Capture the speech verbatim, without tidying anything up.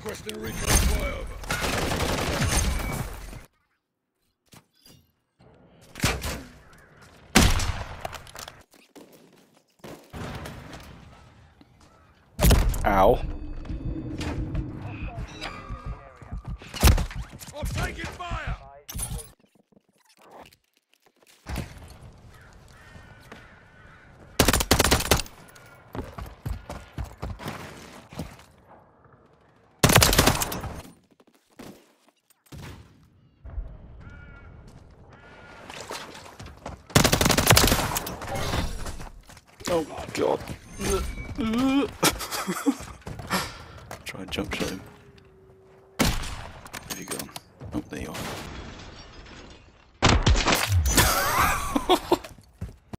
Requesting recon flyover. Ow. I'm taking fire! Oh god. Try and jump shot him. Where have you gone? Oh, there you are.